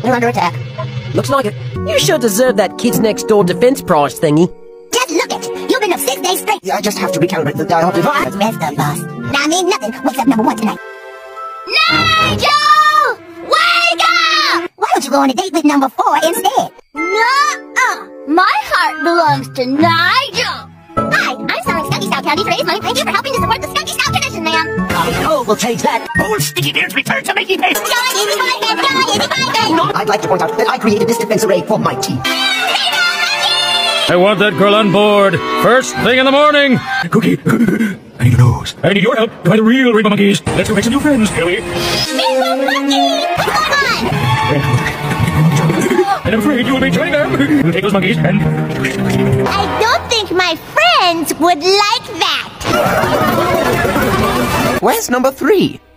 We're under attack. Looks like it. You sure deserve that Kids Next Door defense prize thingy. Just look it. You've been up 6 days straight. I just have to recalibrate the dial device. The rest of us. I mean, nothing wakes up number one tonight. Nigel! Wake up! Why don't you go on a date with number 4 instead? Nuh-uh. My heart belongs to Nigel. Hi, I'm selling Skunky Stout Candy. Today's money. Thank you for helping to support the Skunky Stout tradition, ma'am. Oh, we'll change that. Old sticky bears return to making paper. I'd like to point out that I created this defense array for my team. I want that girl on board. First thing in the morning. Cookie, I need your nose. I need your help to find the real rainbow monkeys. Let's go make some new friends, shall we? Rainbow monkey! Come on! And I'm afraid you will be joining them. We'll take those monkeys and... I don't think my friends would like that. Where's number 3?